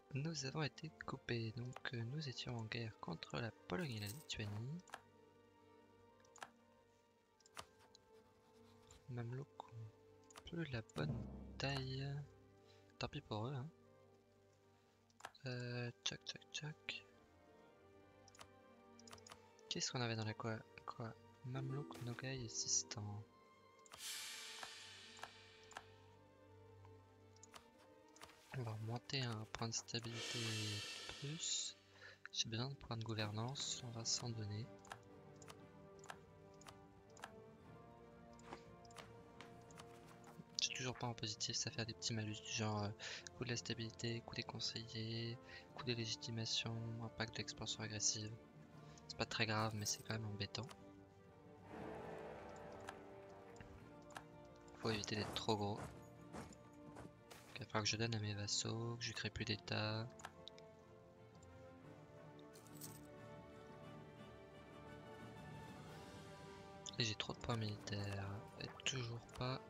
Nous avons été coupés, donc nous étions en guerre contre la Pologne et la Lituanie. Mamelouks ont plus la bonne taille. Tant pis pour eux, hein. Tchac tchac tchac. Qu'est-ce qu'on avait dans la quoi? Mamelouk, Nogai et Sistan. On va remonter un point de stabilité plus. J'ai besoin de points de gouvernance, on va s'en donner. Je suis toujours pas en positif, ça fait des petits malus du genre coût de la stabilité, coût des conseillers, coût des légitimations, impact de l'expansion agressive. C'est pas très grave, mais c'est quand même embêtant. Faut éviter d'être trop gros. Il va falloir que je donne à mes vassaux, que je crée plus d'état. Et j'ai trop de points militaires. Et toujours pas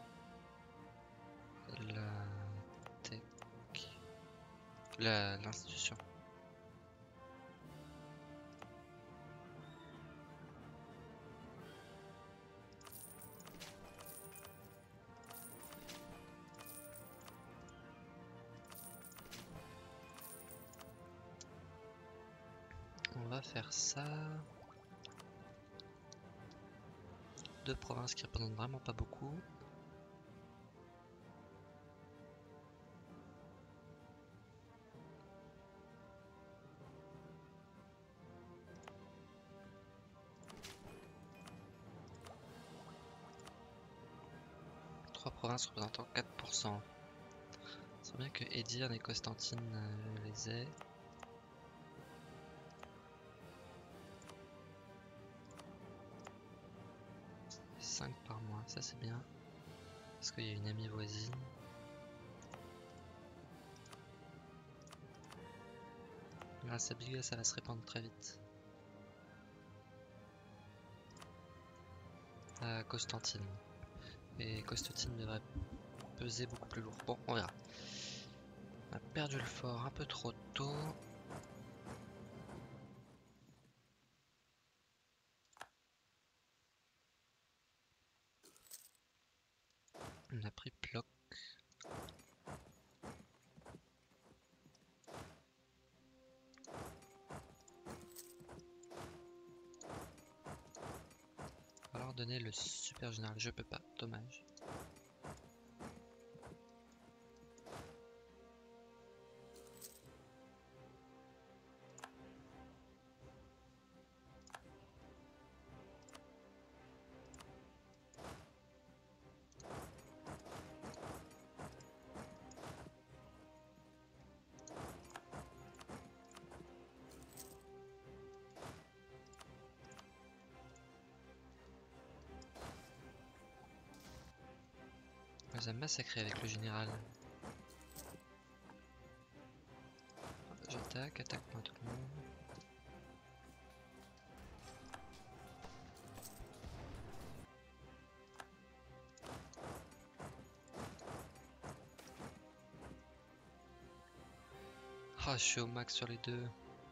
la tech. L'institution. On va faire ça. Deux provinces qui représentent vraiment pas beaucoup. Trois provinces représentant 4%. C'est bien que Edirne et Constantine les aient. « 5 par mois, ça c'est bien. Parce qu'il y a une amie voisine. Grâce à Biga, ça va se répandre très vite. À Constantine. Et Constantine devrait peser beaucoup plus lourd. Bon, on verra. On a perdu le fort un peu trop tôt. On a pris Ploc. On va leur donner le super général. Je peux pas, dommage. On les a massacrés avec le général. J'attaque, attaque-moi tout le monde. Ah, je suis au max sur les deux.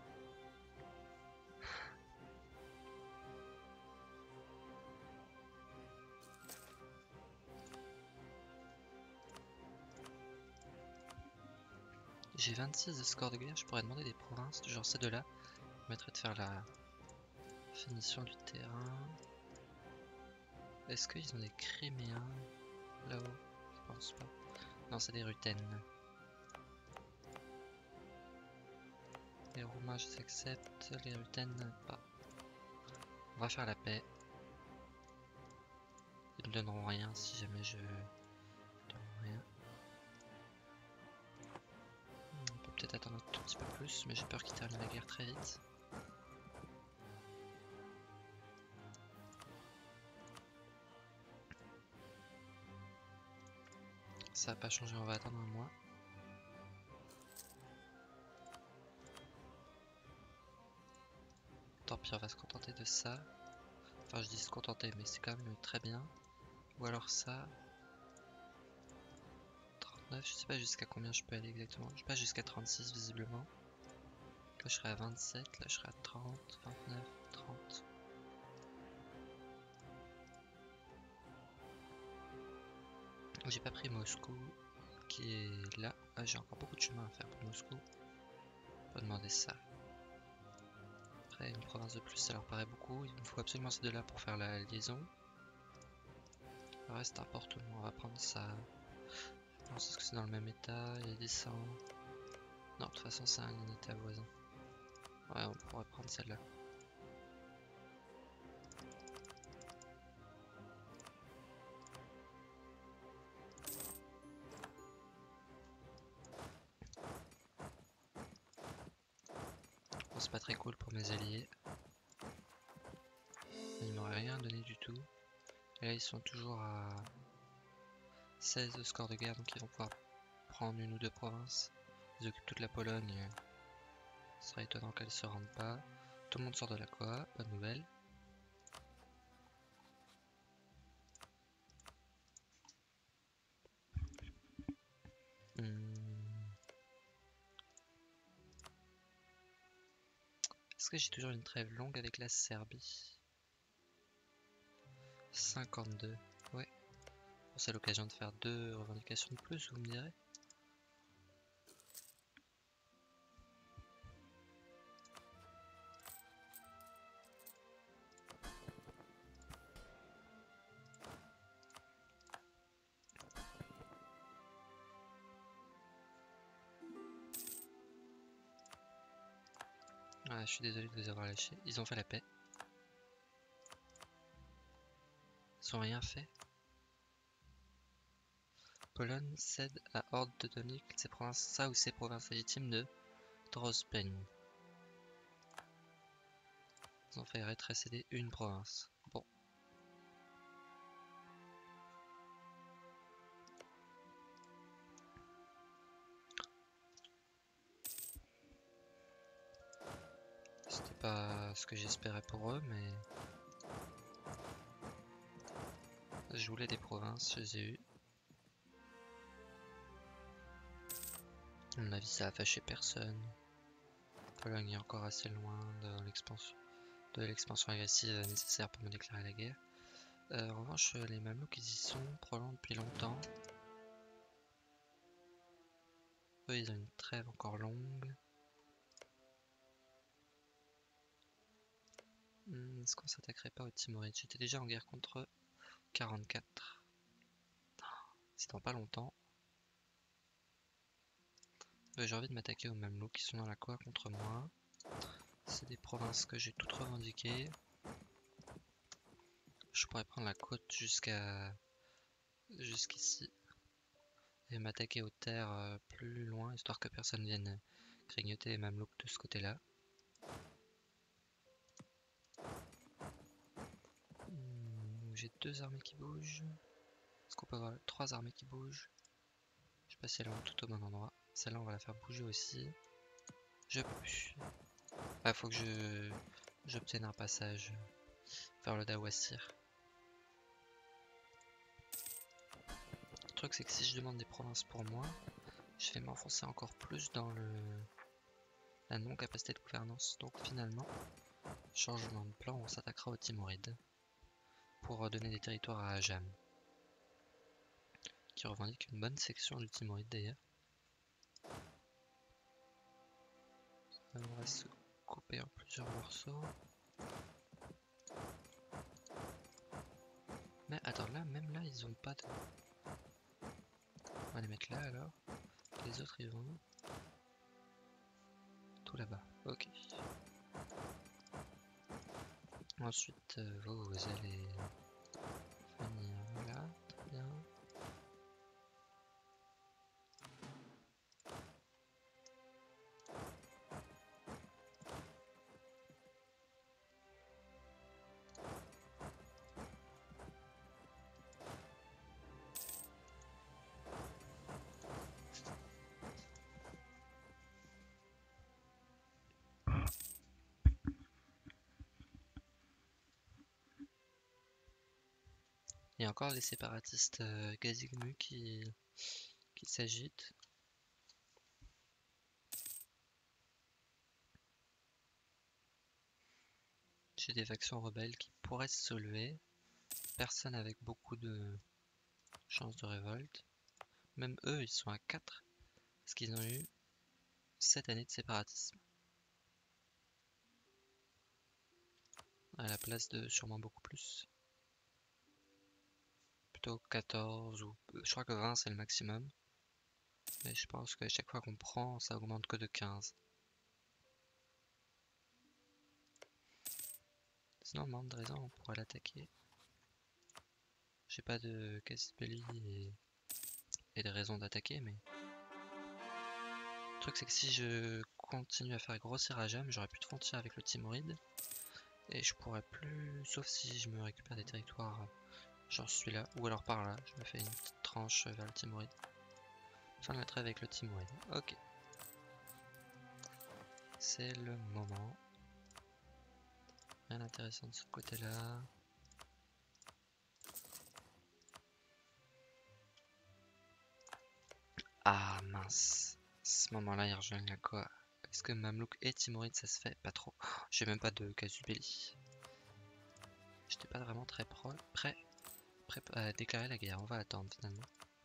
J'ai 26 de score de guerre, je pourrais demander des provinces, genre ces deux-là. Ça permettrait de faire la finition du terrain. Est-ce qu'ils ont des Criméens là-haut? Je pense pas. Non, c'est des Ruthènes. Les Roumains, je les accepte. Les Ruthènes, pas. On va faire la paix. Ils me donneront rien si jamais je donne rien. On peut peut-être attendre un tout petit peu plus, mais j'ai peur qu'ils terminent la guerre très vite. Ça va pas changer, on va attendre un mois. Tant pis, on va se contenter de ça. Enfin, je dis se contenter, mais c'est quand même très bien. Ou alors ça. Bref, je sais pas jusqu'à combien je peux aller exactement. Je passe jusqu'à 36 visiblement. Là je serai à 27, là je serai à 30, 29, 30. J'ai pas pris Moscou qui est là. Ah, j'ai encore beaucoup de chemin à faire pour Moscou. On va demander ça. Après une province de plus ça leur paraît beaucoup. Il me faut absolument ces deux là pour faire la liaison. Le reste importe moins, on va prendre ça. Je pense que c'est dans le même état, il descend. Non, de toute façon c'est un état voisin. Ouais, on pourrait prendre celle-là. Bon, c'est pas très cool pour mes alliés. Ils m'auraient rien donné du tout. Et là ils sont toujours à 16 de score de guerre, donc ils vont pouvoir prendre une ou deux provinces. Ils occupent toute la Pologne. Ce serait étonnant qu'elle se rende pas. Tout le monde sort de la Coa, bonne nouvelle. Est-ce que j'ai toujours une trêve longue avec la Serbie? 52, ouais. Bon, c'est l'occasion de faire 2 revendications de plus, vous me direz? Ah, je suis désolé de vous avoir lâché. Ils ont fait la paix. Ils ont rien fait. Pologne cède à Horde teutonique ses provinces, ça ou ses provinces légitimes de Drozpen. Ils ont fait rétrocéder une province. Bon. C'était pas ce que j'espérais pour eux, mais... Je voulais des provinces, je les ai eues. À mon avis, ça a fâché personne. Pologne est encore assez loin de l'expansion agressive nécessaire pour me déclarer la guerre. En revanche, les Mamelouks ils y sont probablement depuis longtemps. Eux, ils ont une trêve encore longue. Est-ce qu'on s'attaquerait pas aux Timorides? J'étais déjà en guerre contre eux. 44. C'est dans pas longtemps. J'ai envie de m'attaquer aux Mamelouks qui sont dans la Coa contre moi. C'est des provinces que j'ai toutes revendiquées. Je pourrais prendre la côte jusqu'ici et m'attaquer aux terres plus loin, histoire que personne vienne grignoter les Mamelouks de ce côté-là. J'ai 2 armées qui bougent. Est-ce qu'on peut avoir 3 armées qui bougent? Je sais pas si elles vont tout au bon endroit. Celle-là, on va la faire bouger aussi. Je peux plus. Ah, faut que j'obtienne un passage vers le Dawasir. Le truc, c'est que si je demande des provinces pour moi, je vais m'enfoncer encore plus dans la non-capacité de gouvernance. Donc finalement, changement de plan, on s'attaquera aux Timorides pour donner des territoires à Ajam, qui revendique une bonne section du Timoride d'ailleurs. On va se couper en plusieurs morceaux. Mais attends, là, même là, ils ont pas de... On va les mettre là alors. Les autres, ils vont... Tout là-bas, ok. Ensuite, vous allez venir là, très bien. Il y a encore les séparatistes Gazigmu qui qui s'agitent. J'ai des factions rebelles qui pourraient se soulever. Personne avec beaucoup de chances de révolte. Même eux, ils sont à 4 parce qu'ils ont eu 7 années de séparatisme. À la place de sûrement beaucoup plus. Plutôt 14 ou... Je crois que 20 c'est le maximum. Mais je pense qu'à chaque fois qu'on prend, ça augmente que de 15. Sinon, on manque de raison, on pourrait l'attaquer. J'ai pas de casus belli et de raison d'attaquer, mais... Le truc c'est que si je continue à faire grossir Ajam, j'aurai plus de frontières avec le Timoride. Et je pourrais plus, sauf si je me récupère des territoires, genre celui-là, ou alors par là, je me fais une petite tranche vers le Timoride. Fin de la trêve avec le Timoride, ok. C'est le moment. Rien d'intéressant de ce côté-là. Ah mince, à ce moment-là il rejoint la quoi? Est-ce que Mamelouk et Timoride ça se fait? Pas trop. J'ai même pas de casus belli. J'étais pas vraiment très prêt à déclarer la guerre, on va attendre finalement.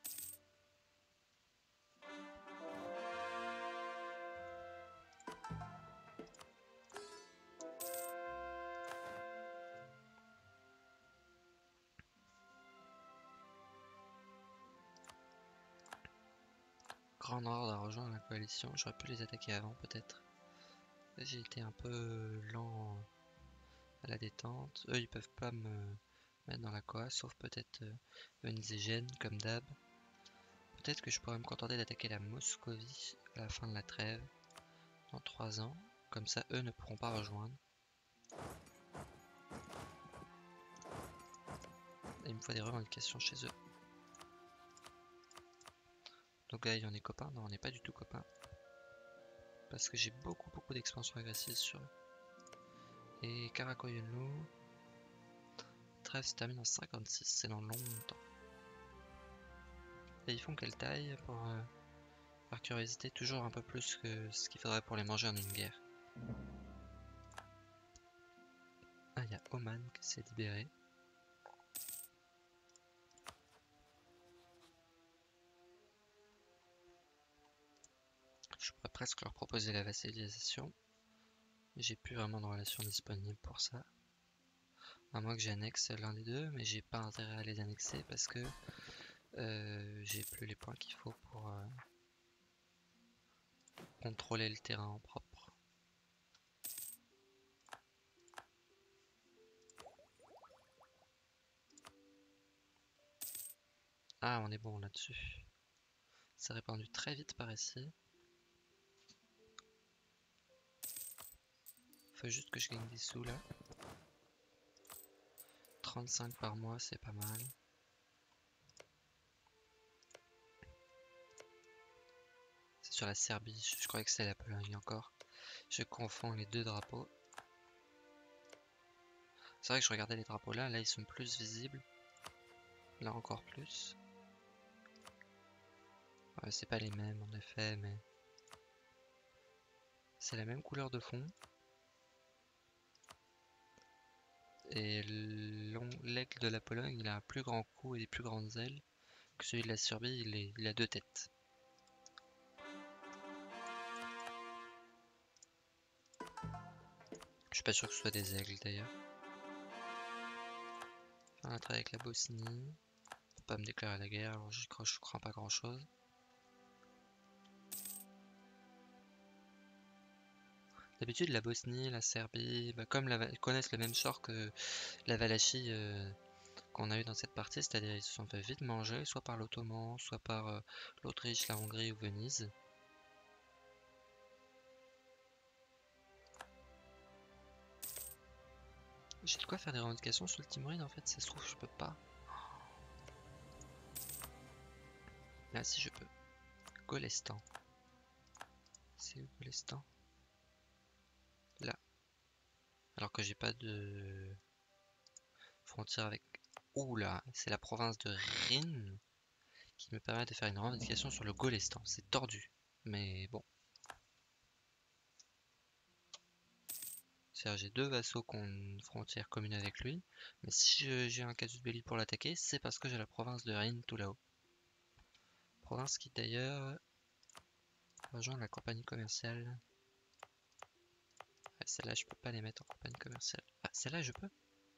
Grand Ordre a rejoint la coalition, j'aurais pu les attaquer avant peut-être. J'ai été un peu lent à la détente. Eux ils peuvent pas me mettre dans la coa, sauf peut-être Venise et Gênes comme d'hab. Peut-être que je pourrais me contenter d'attaquer la Moscovie à la fin de la trêve, dans 3 ans. Comme ça eux ne pourront pas rejoindre. Et il me faut des revendications chez eux. Donc là, on est copains? Non, on n'est pas du tout copains. Parce que j'ai beaucoup d'expansion agressive sur eux. Et Karakoyunlu, trêve se termine en 56, c'est dans longtemps. Et ils font quelle taille pour, par curiosité, toujours un peu plus que ce qu'il faudrait pour les manger en une guerre. Ah, il y a Oman qui s'est libéré. Je pourrais presque leur proposer la vassalisation. J'ai plus vraiment de relation disponible pour ça. À moins que j'annexe l'un des deux, mais j'ai pas intérêt à les annexer parce que j'ai plus les points qu'il faut pour contrôler le terrain en propre. Ah, on est bon là-dessus. C'est répandu très vite par ici. Faut juste que je gagne des sous là. 35 par mois, c'est pas mal. C'est sur la Serbie, je croyais que c'était la Pologne encore. Je confonds les deux drapeaux. C'est vrai que je regardais les drapeaux là, ils sont plus visibles. Là encore plus. Ouais, c'est pas les mêmes en effet, mais c'est la même couleur de fond. Et l'aigle de la Pologne, il a un plus grand cou et des plus grandes ailes que celui de la Serbie, il a 2 têtes. Je suis pas sûr que ce soit des aigles d'ailleurs. Faire un trait avec la Bosnie. Pour pas me déclarer la guerre, alors je crains pas grand chose. D'habitude, la Bosnie, la Serbie, comme ils connaissent le même sort que la Valachie qu'on a eu dans cette partie, c'est-à-dire ils se sont fait vite manger, soit par l'Ottoman, soit par l'Autriche, la Hongrie ou Venise. J'ai de quoi faire des revendications sur le Timoride en fait, ça se trouve je peux pas. Là si je peux. Golestan. C'est où Golestan? Là. Alors que j'ai pas de frontière avec... Ouh là, c'est la province de Rin qui me permet de faire une revendication sur le Golestan. C'est tordu, mais bon. C'est-à-dire j'ai 2 vassaux qui ont une frontière commune avec lui, mais si j'ai un casus belli pour l'attaquer, c'est parce que j'ai la province de Rin tout là-haut. Province qui d'ailleurs rejoint la compagnie commerciale. Ah, celle-là je peux pas les mettre en compagnie commerciale. Ah, celle-là je peux.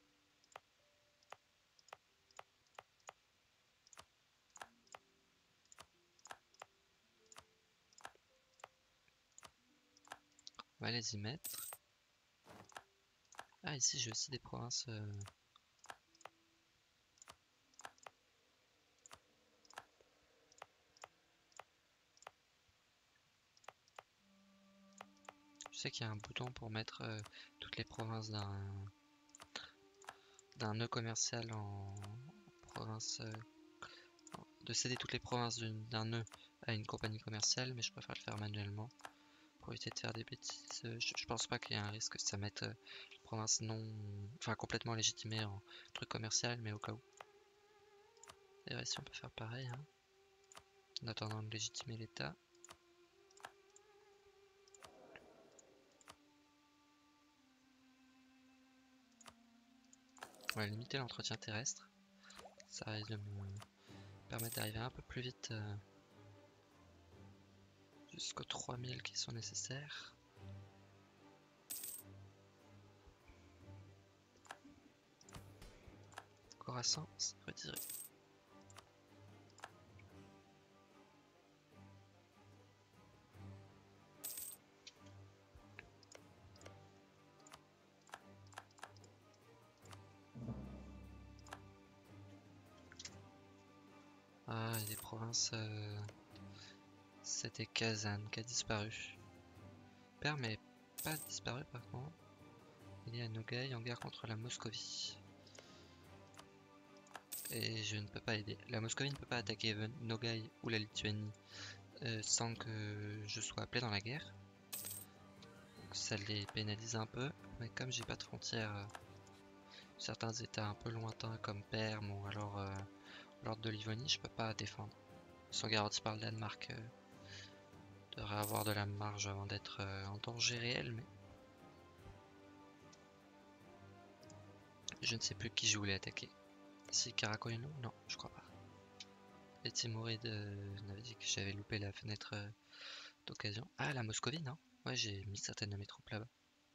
On va les y mettre. Ah, ici j'ai aussi des provinces. Je sais qu'il y a un bouton pour mettre toutes les provinces d'un nœud commercial en province. De céder toutes les provinces d'un nœud à une compagnie commerciale, mais je préfère le faire manuellement pour éviter de faire des bêtises. Je pense pas qu'il y ait un risque que ça mette les provinces non. Enfin, complètement légitimées en truc commercial, mais au cas où. Et ici on peut faire pareil, hein, en attendant de légitimer l'État. On va limiter l'entretien terrestre. Ça risque de me permettre d'arriver un peu plus vite jusqu'aux 3000 qui sont nécessaires. Khorassan, c'est retiré. Ah, il y a des provinces. C'était Kazan qui a disparu. Perm n'est pas disparu par contre. Il est à Nogaï en guerre contre la Moscovie. Et je ne peux pas aider. La Moscovie ne peut pas attaquer Nogaï ou la Lituanie sans que je sois appelé dans la guerre. Donc ça les pénalise un peu. Mais comme j'ai pas de frontières, certains états un peu lointains comme Perm ou alors l'ordre de Livonie, je peux pas défendre. Ils sont garantis par le Danemark. Devrait avoir de la marge avant d'être en danger réel, mais je ne sais plus qui je voulais attaquer. Si Karakoyunlu? Non, je crois pas. Les Timourides m'avaient dit que j'avais loupé la fenêtre d'occasion. Ah, la Moscovie, non? Ouais, j'ai mis certaines de mes troupes là-bas.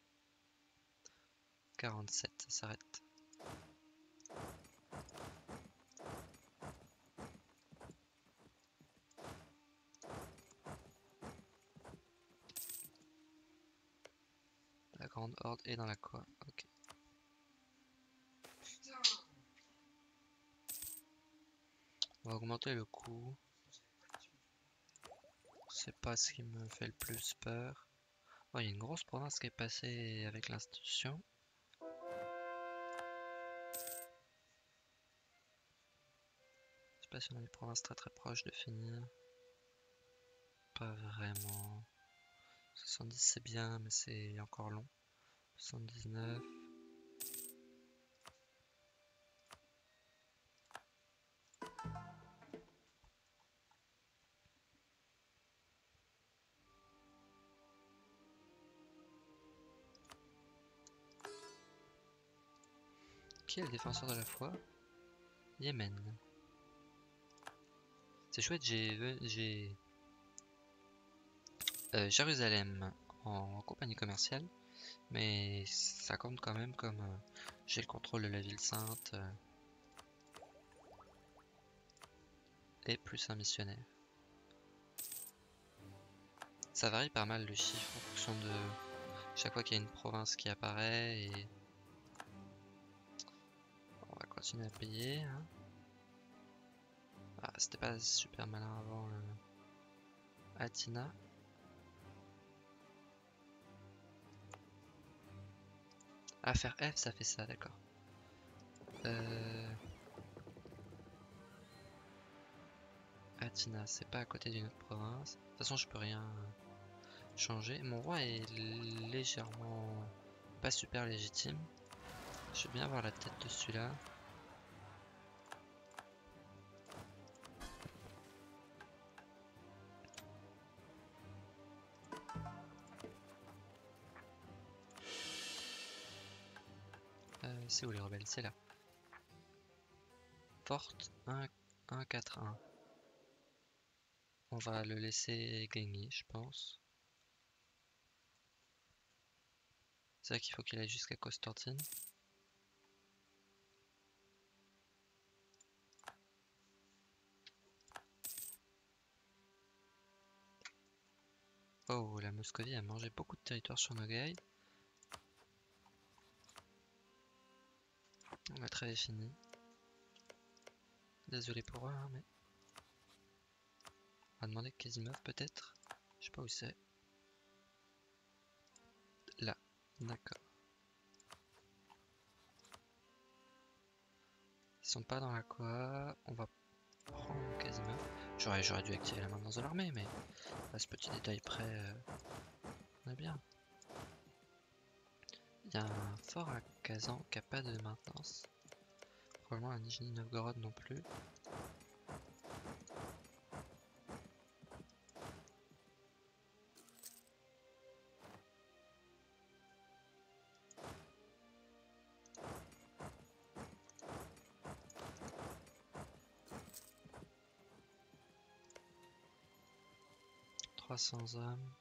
47, ça s'arrête. La grande horde est dans la quoi? Ok. On va augmenter le coût. C'est pas ce qui me fait le plus peur. Oh, il y a une grosse province qui est passée avec l'institution. Je sais pas si on a des provinces très proches de finir. Pas vraiment. 70 c'est bien, mais c'est encore long. 79. Qui est le défenseur de la foi? Yémen. C'est chouette, j'ai Jérusalem en compagnie commerciale, mais ça compte quand même comme j'ai le contrôle de la ville sainte et plus un missionnaire. Ça varie pas mal le chiffre en fonction de chaque fois qu'il y a une province qui apparaît et on va continuer à payer. Hein. Ah, c'était pas super malin avant Atina. Ah, faire F, ça fait ça, d'accord. Atina, c'est pas à côté d'une autre province. De toute façon, je peux rien changer. Mon roi est légèrement pas super légitime. Je veux bien avoir la tête de celui-là. C'est où les rebelles? C'est là. Forte 1-4-1. On va le laisser gagner, je pense. C'est vrai qu'il faut qu'il aille jusqu'à Constantine. Oh, la Moscovie a mangé beaucoup de territoire sur Nogaï. La trêve est finie. Désolé pour eux, hein, mais... On va demander Kazimov peut-être. Je sais pas où c'est. Là, d'accord. Ils sont pas dans la Koa. On va prendre Kazimov. J'aurais dû activer la maintenance de l'armée, mais à ce petit détail près, on est bien. Il y a un fort à Kazan qui a pas de maintenance. Probablement à Nijni Novgorod non plus. « 300 hommes.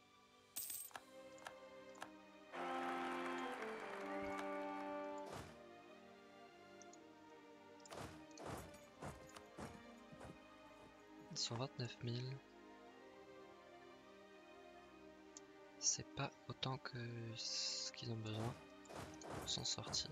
Ils sont 29 000. C'est pas autant que ce qu'ils ont besoin pour s'en sortir.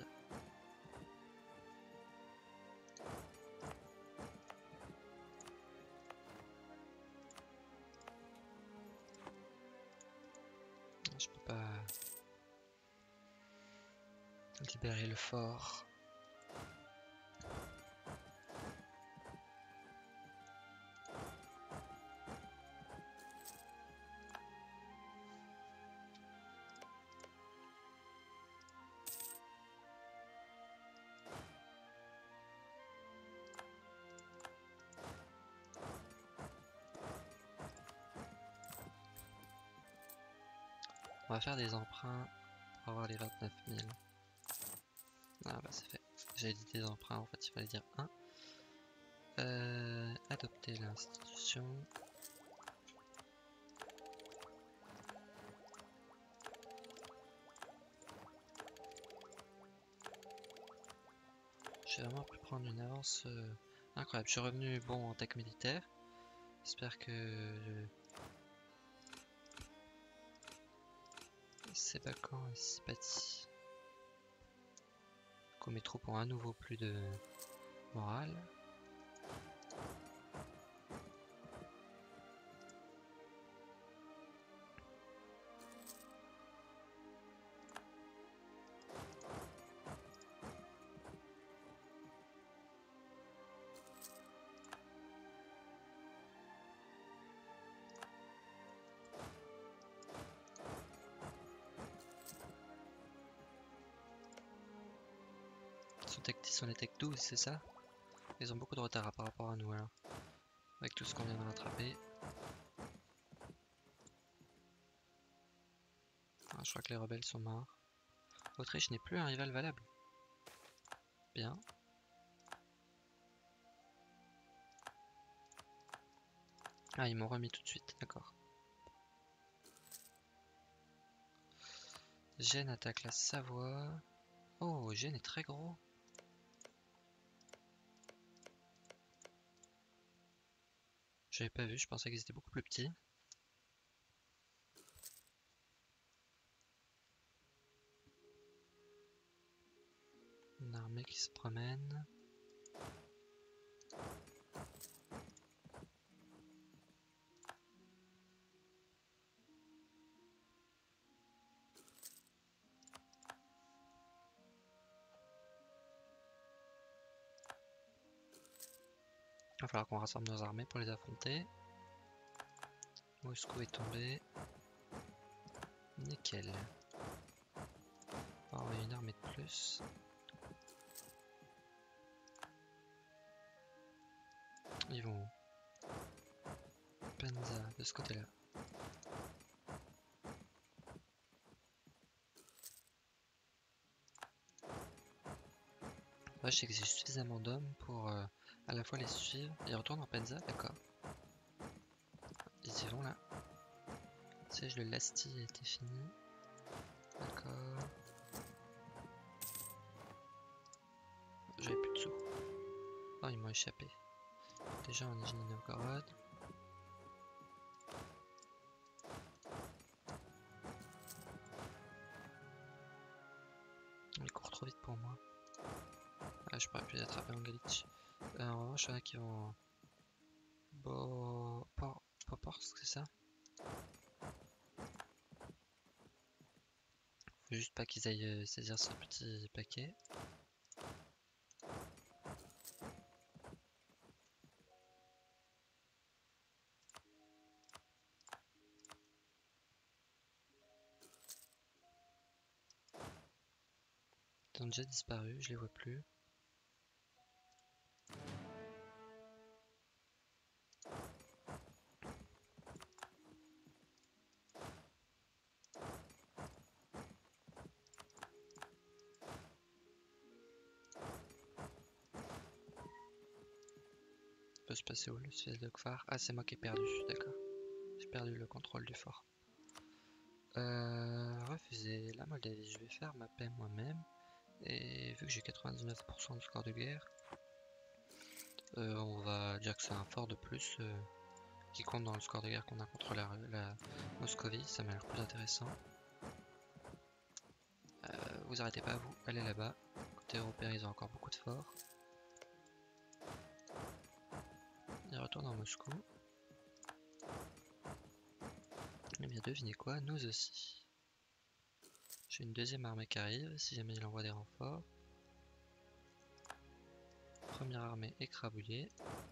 Je peux pas libérer le fort. On va faire des emprunts pour avoir les 29 000. Ah bah c'est fait. J'avais dit des emprunts, en fait il fallait dire 1. Adopter l'institution. J'ai vraiment pu prendre une avance incroyable. Je suis revenu bon en tech militaire. J'espère que c'est vacant et Sipati. Que mes troupes ont à nouveau plus de morale. Tech 10, on est Tech 12, c'est ça? Ils ont beaucoup de retard par rapport à nous alors. Avec tout ce qu'on vient de rattraper. Ah, je crois que les rebelles sont morts. Autriche n'est plus un rival valable. Bien. Ah, ils m'ont remis tout de suite, d'accord. Gênes attaque la Savoie. Oh, Gênes est très gros. J'avais pas vu, je pensais qu'ils étaient beaucoup plus petits. Une armée qui se promène. Il va falloir qu'on rassemble nos armées pour les affronter. Moscou est tombé. Nickel. On va envoyer une armée de plus. Ils vont où? Penza, de ce côté-là. Ouais, je sais que j'ai suffisamment d'hommes pour à la fois les suivre. Ils retournent en Penza, d'accord. Ils y vont là. Siège de Lasty était fini. D'accord. J'avais plus de sous. Oh, ils m'ont échappé. Déjà en Nijni Novgorod. Ils courent trop vite pour moi. Ah, je pourrais plus les attraper en Galicie. En revanche, il y en a qui vont... Poporsk, c'est ça? Faut juste pas qu'ils aillent saisir ce petit paquet. Ils ont déjà disparu, je les vois plus. Peut se passer où le siège de Kfar? Ah, c'est moi qui ai perdu, d'accord. J'ai perdu le contrôle du fort. Refuser la Moldavie, je vais faire ma paix moi-même. Et vu que j'ai 99% de score de guerre, on va dire que c'est un fort de plus qui compte dans le score de guerre qu'on a contre la Moscovie, ça m'a l'air plus intéressant. Vous arrêtez pas, vous, allez là-bas. Côté européen, ils ont encore beaucoup de forts. Ils retournent en Moscou. Eh bien, devinez quoi, nous aussi. J'ai une deuxième armée qui arrive, si jamais il envoie des renforts. Première armée écrabouillée.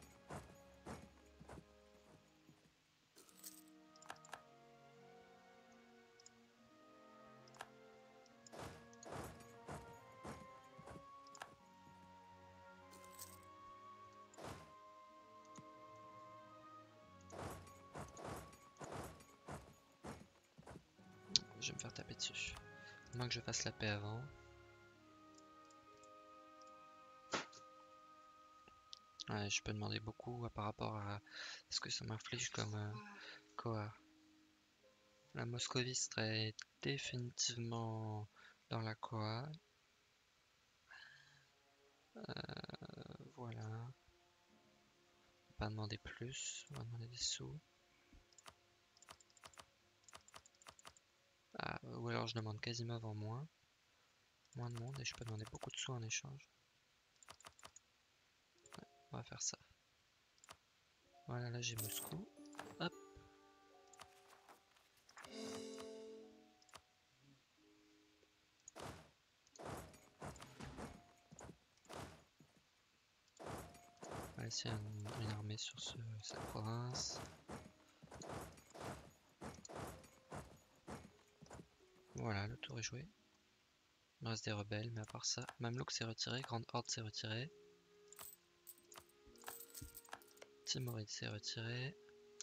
Je vais me faire taper dessus. À moins que je fasse la paix avant. Ouais, je peux demander beaucoup par rapport à ce que ça m'inflige comme Koa. La Moscovie serait définitivement dans la Koa. Voilà. On va pas demander plus, on va demander des sous. Ah, ou alors je demande Casimov en moins. Moins de monde et je peux demander beaucoup de sous en échange. Ouais, on va faire ça. Voilà, là j'ai Moscou. Hop. On va laisser une armée sur cette province. Voilà, le tour est joué. Il me reste des rebelles, mais à part ça, Mamelouk s'est retiré, Grande Horde s'est retirée. Timoride s'est retiré.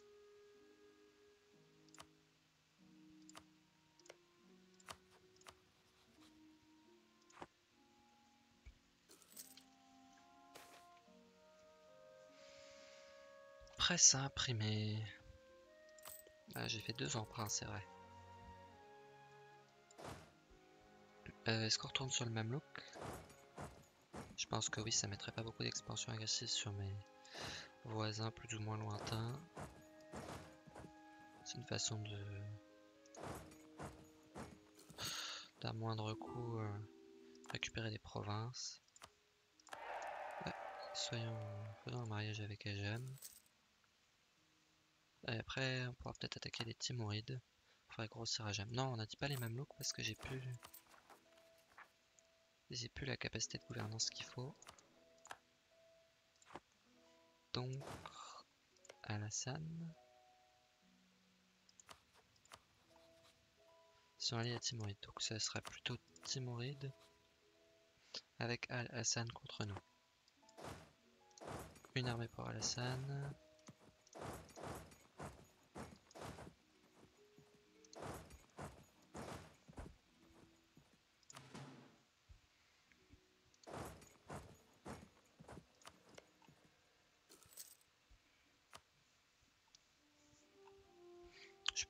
Presse à imprimer. Ah, j'ai fait 2 emprunts, c'est vrai. Est-ce qu'on retourne sur le Mamelouk? Je pense que oui, ça mettrait pas beaucoup d'expansion agressive sur mes voisins plus ou moins lointains. C'est une façon de d'un moindre coût récupérer des provinces. Ouais, faisons un mariage avec Ajam. Et après, on pourra peut-être attaquer les Timurides. Il faudrait grossir Ajam. Non, on n'a dit pas les Mamelouks parce que j'ai plus la capacité de gouvernance qu'il faut. Donc, Al-Hassan. Ils sont alliés à Timuride, donc ça sera plutôt Timuride avec Al-Hassan contre nous. Une armée pour Al-Hassan.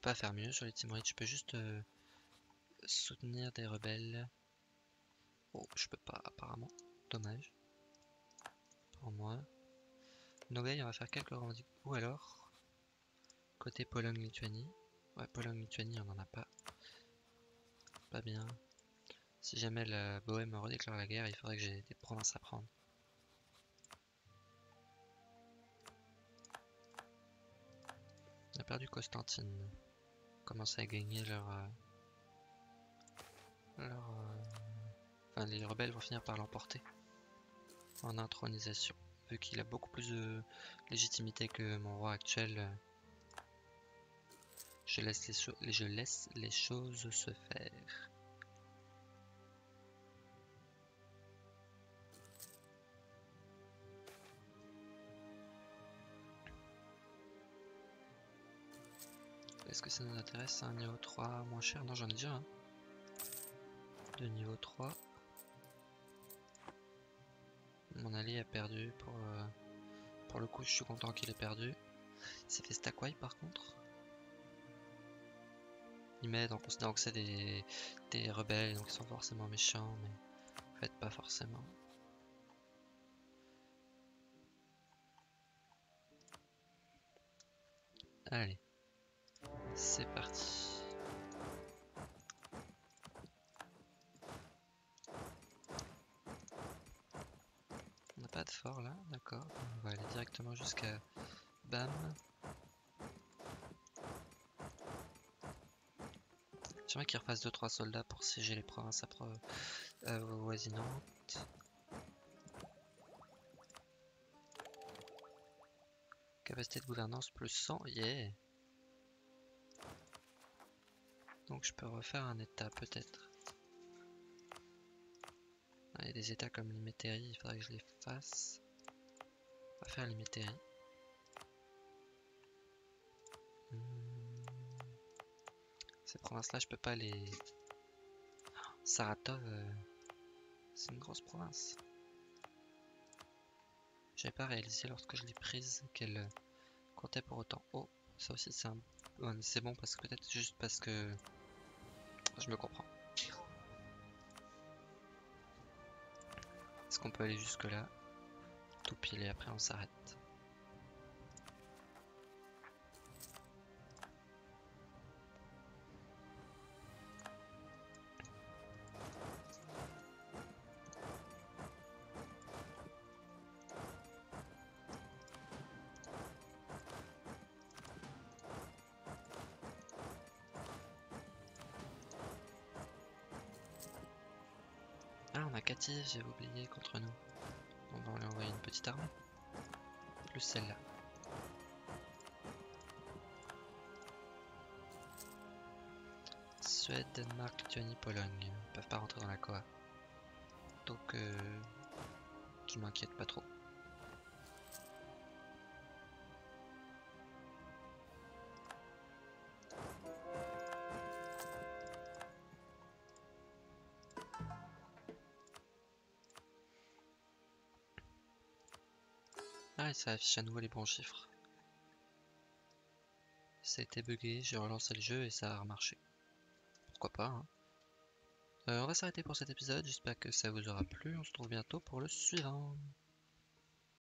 pas faire mieux sur les Timurides, je peux juste soutenir des rebelles. Oh, je peux pas apparemment, dommage. Pour moi. Nogai, on va faire quelques revendications. Ou alors, côté Pologne-Lituanie. Ouais, Pologne-Lituanie, on n'en a pas. Pas bien. Si jamais la Bohème redéclare la guerre, il faudrait que j'ai des provinces à prendre. On a perdu Constantine. On commence à gagner enfin, les rebelles vont finir par l'emporter en intronisation. Vu qu'il a beaucoup plus de légitimité que mon roi actuel, je laisse les choses se faire. Est-ce que ça nous intéresse un niveau 3 moins cher? Non, j'en ai déjà un. De niveau 3. Mon allié a perdu pour le coup, je suis content qu'il ait perdu. Il s'est fait stack par contre. Il m'aide en considérant que c'est des rebelles, donc ils sont forcément méchants, mais en fait pas forcément. Allez, c'est parti. On n'a pas de fort là, d'accord. On va aller directement jusqu'à Bam. J'aimerais qu'il refasse 2-3 soldats pour siéger les provinces voisinantes. Capacité de gouvernance plus 100, yeah. Donc je peux refaire un état peut-être. Il y a des états comme l'Imétérie, il faudrait que je les fasse. On va faire l'Imétérie. Ces provinces-là, je peux pas les... Saratov, c'est une grosse province. J'avais pas réalisé lorsque je l'ai prise qu'elle comptait pour autant. Oh, ça aussi c'est un... Ouais, c'est bon parce que peut-être juste parce que je me comprends. Est-ce qu'on peut aller jusque là? Tout pile et après on s'arrête. Ah, on a Katy, j'avais oublié, contre nous. On va lui envoyer une petite armée. Plus celle-là. Suède, Danemark, Lituanie, Pologne. Ils peuvent pas rentrer dans la COA. Donc, je m'inquiète pas trop. Ah, et ça affiche à nouveau les bons chiffres. Ça a été bugué, j'ai relancé le jeu et ça a remarché. Pourquoi pas, hein. On va s'arrêter pour cet épisode, j'espère que ça vous aura plu, on se retrouve bientôt pour le suivant.